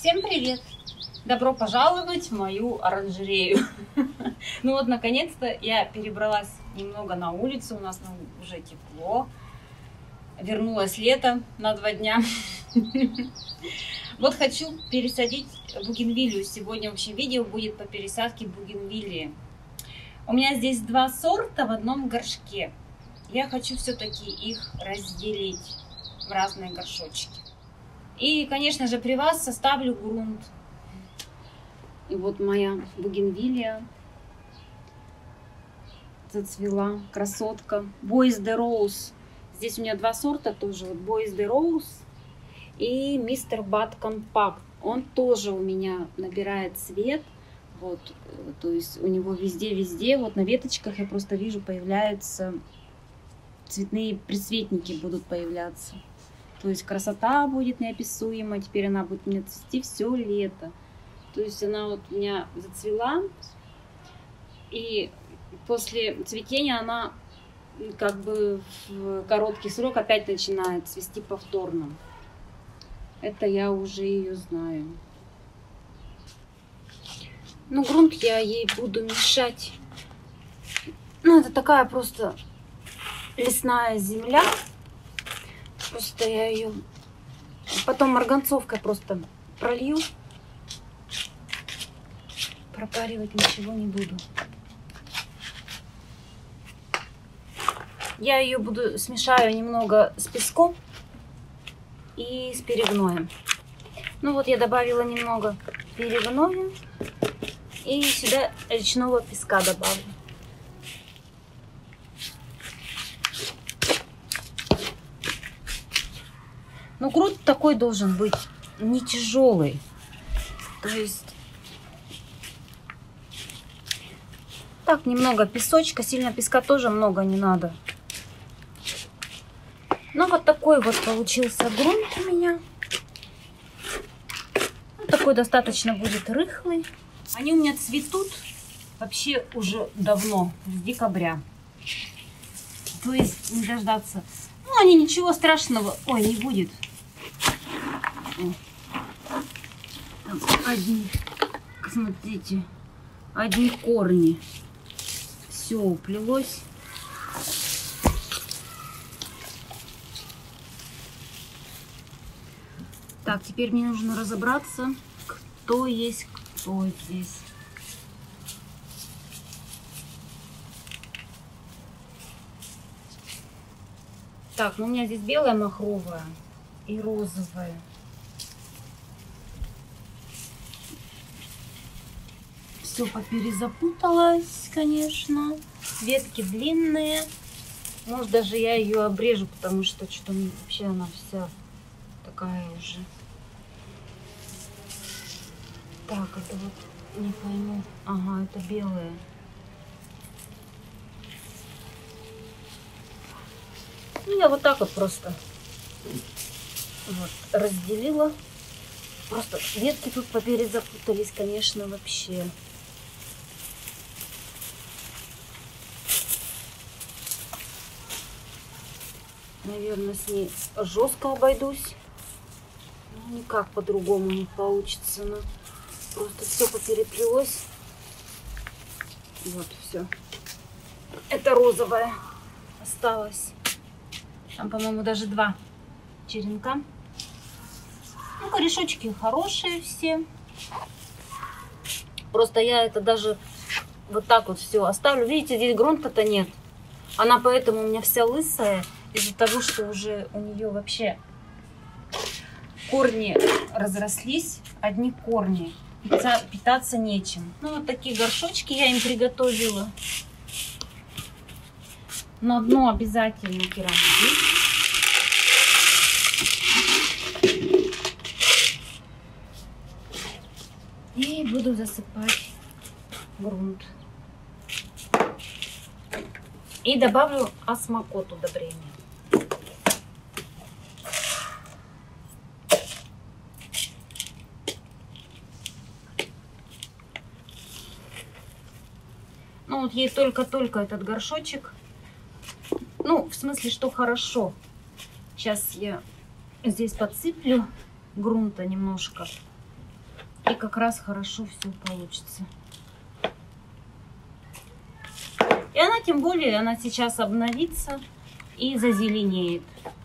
Всем привет! Добро пожаловать в мою оранжерею. Ну вот, наконец-то я перебралась немного на улицу, у нас уже тепло. Вернулось лето на 2 дня. Вот хочу пересадить бугенвиллию. Сегодня вообще видео будет по пересадке бугенвиллии. У меня здесь 2 сорта в одном горшке. Я хочу все-таки их разделить в разные горшочки. И, конечно же, при вас составлю грунт. И вот моя бугенвиллия зацвела, красотка. Boys de Rose. Здесь у меня 2 сорта тоже. Вот Boys de Rose и Mr. Bud Compact. Он тоже у меня набирает цвет. Вот, то есть у него везде, вот на веточках я просто вижу, появляются цветные присветники, будут появляться. То есть красота будет неописуема. Теперь она будет у меня цвести все лето. То есть она вот у меня зацвела. И после цветения она как бы в короткий срок опять начинает цвести повторно. Это я уже ее знаю. Ну, грунт я ей буду мешать. Ну, это такая просто лесная земля. Просто я ее потом марганцовкой просто пролью. Пропаривать ничего не буду. Я ее смешаю немного с песком и с перегноем. Ну вот я добавила немного перегноя и сюда речного песка добавлю. Но грунт такой должен быть не тяжелый. То есть так немного песочка, сильно песка тоже много не надо. Ну вот такой вот получился грунт у меня. Вот такой достаточно будет рыхлый. Они у меня цветут вообще уже давно, с декабря. То есть не дождаться. Ну, они ничего страшного, ой, не будет. Там одни, смотрите, одни корни. Все уплелось. Так, теперь мне нужно разобраться, кто есть кто здесь. Так, ну у меня здесь белая махровая и розовая. Все поперезапуталось, конечно. Ветки длинные. Может, даже я ее обрежу, потому что что-то вообще она вся такая уже. Так, это вот не пойму. Ага, это белая. Ну, я вот так вот просто вот разделила. Просто ветки тут поперезапутались, конечно, вообще. Наверное, с ней жестко обойдусь. Ну, никак по-другому не получится. Но просто все попереплелось. Вот, все. Это розовая осталось. Там, по-моему, даже 2 черенка. Ну, корешочки хорошие все. Просто я это даже вот так вот все оставлю. Видите, здесь грунта-то нет. Она поэтому у меня вся лысая. Из-за того, что уже у нее вообще корни разрослись. Одни корни. Питаться нечем. Ну, вот такие горшочки я им приготовила. На дно обязательно керамзит. И буду засыпать грунт. И добавлю осмокот удобрения. Ну вот ей только-только этот горшочек. Ну, в смысле, что хорошо. Сейчас я здесь подсыплю грунта немножко. И как раз хорошо все получится. И она, тем более, она сейчас обновится и зазеленеет.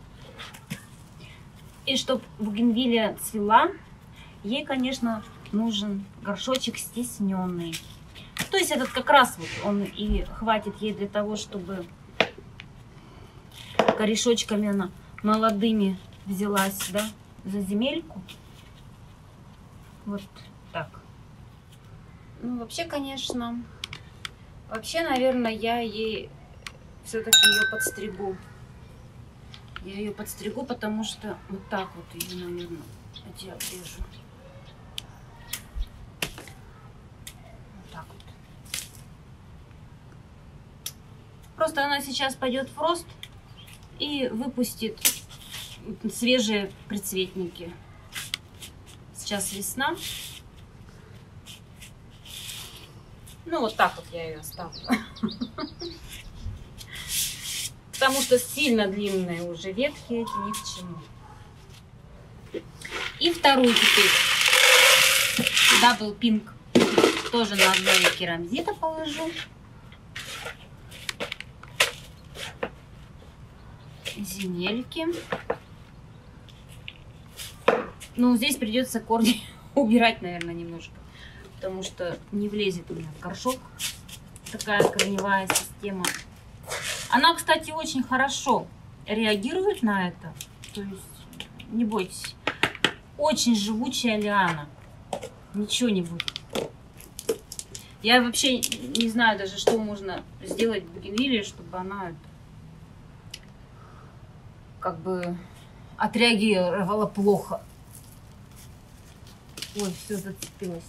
И чтобы бугенвилия цвела, ей, конечно, нужен горшочек стесненный. То есть этот как раз вот он и хватит ей для того, чтобы корешочками она молодыми взялась, да, за земельку. Вот так. Ну, вообще, конечно, наверное, я ей все-таки ее подстригу. Я ее подстригу, потому что вот так вот ее, наверное, я обрежу. Вот так вот. Просто она сейчас пойдет в рост и выпустит свежие прицветники. Сейчас весна. Ну, вот так вот я ее оставлю. Потому что сильно длинные уже ветки эти ни к чему. И вторую теперь Double Pink тоже на одной керамзита положу. Земельки. Ну, здесь придется корни убирать, наверное, немножко. Потому что не влезет у меня в горшок. Такая корневая система. Она, кстати, очень хорошо реагирует на это. То есть, не бойтесь. Очень живучая лиана. Ничего не будет. Я вообще не знаю даже, что можно сделать в бугенвиллии, чтобы она как бы отреагировала плохо. Ой, все зацепилось.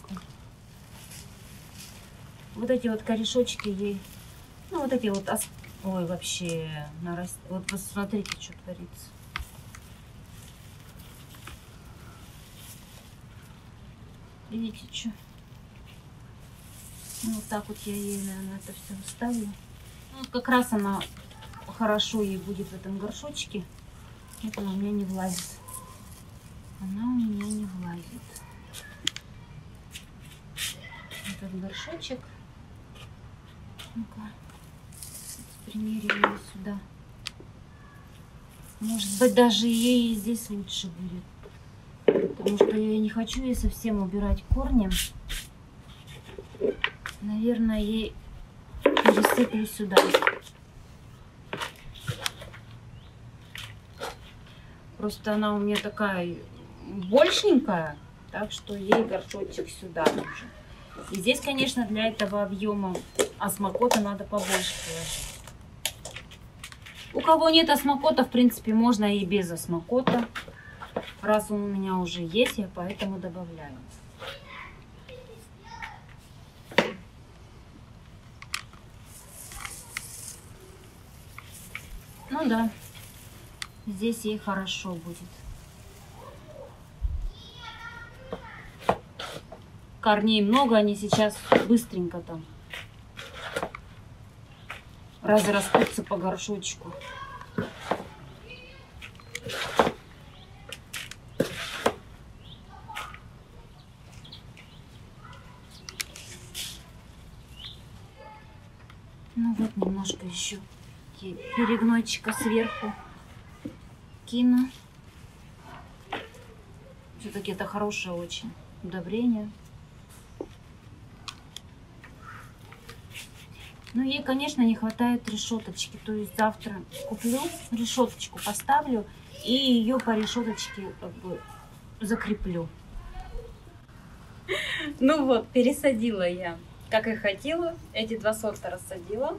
Вот эти вот корешочки ей, ну вот эти вот, ой, вообще, вот посмотрите, что творится. Видите, что? Ну, вот так вот я ей, наверное, это все вставлю. Ну, вот как раз она хорошо ей будет в этом горшочке. Это у меня не влазит. Она у меня не влазит. Этот горшочек. Ну-ка, примерим ее сюда. Может быть, даже ей здесь лучше будет. Потому что я не хочу ей совсем убирать корни. Наверное, ей пересыплю сюда. Просто она у меня такая большенькая, так что ей горшочек сюда нужен. И здесь, конечно, для этого объема осмокота надо побольше положить. У кого нет осмокота, в принципе, можно и без осмокота. Раз он у меня уже есть, я поэтому добавляю. Ну да, здесь ей хорошо будет. Корней много, они сейчас быстренько там разрастутся по горшочку. Ну вот немножко еще перегнойчика сверху кину. Все-таки это хорошее очень удобрение. Ну, ей, конечно, не хватает решеточки. То есть завтра куплю решеточку, поставлю и ее по решеточке как бы закреплю. Ну вот, пересадила я, как и хотела. Эти два сорта рассадила.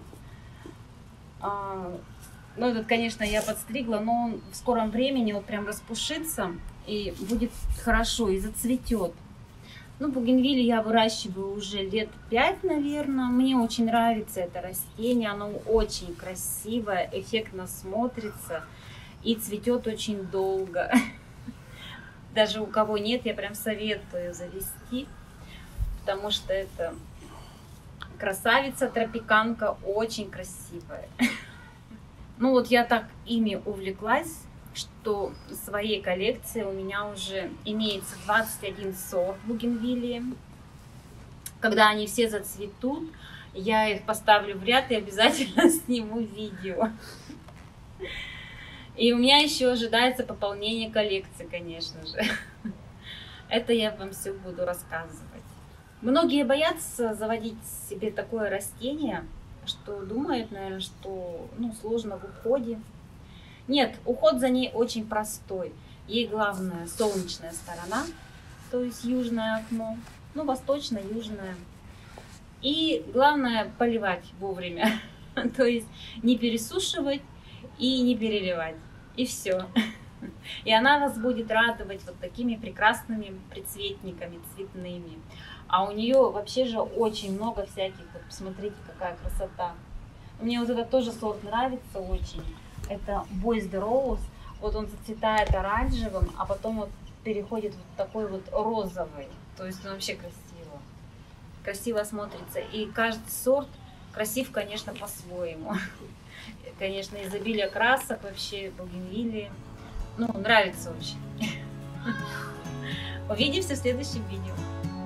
Ну, этот, конечно, я подстригла, но он в скором времени вот прям распушится и будет хорошо, и зацветет. Ну, бугенвилью я выращиваю уже лет 5, наверное. Мне очень нравится это растение. Оно очень красивое, эффектно смотрится и цветет очень долго. Даже у кого нет, я прям советую завести, потому что это красавица тропиканка, очень красивая. Ну вот я так ими увлеклась, что в своей коллекции у меня уже имеется 21 сорт бугенвиллии. Когда они все зацветут, я их поставлю в ряд и обязательно сниму видео. И у меня еще ожидается пополнение коллекции, конечно же. Это я вам все буду рассказывать. Многие боятся заводить себе такое растение, что думают, наверное, что сложно в уходе. Нет, уход за ней очень простой. Ей главное солнечная сторона, то есть южное окно, восточное, южное. И главное поливать вовремя, то есть не пересушивать и не переливать. И все. И она вас будет радовать вот такими прекрасными прицветниками цветными. А у нее вообще же очень много всяких. Вот посмотрите, какая красота. Мне вот этот тоже сорт нравится очень. Это Boys the Rose. Вот он зацветает оранжевым, а потом вот переходит вот такой вот розовый. То есть он вообще красиво. Красиво смотрится. И каждый сорт красив, конечно, по-своему. Конечно, изобилие красок вообще бугенвиллии. Нравится очень. Увидимся в следующем видео.